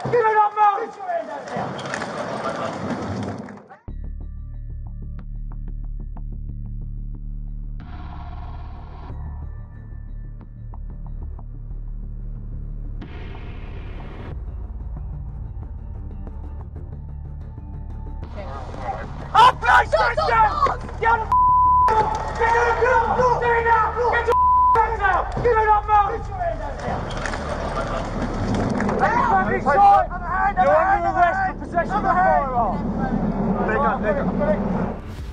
Do not move! Put your hand out there. I'll place this down! Get the Get your hands out! Do not move! Put your hand out there. Everybody side! You're under arrest for possession of a firearm! Take up.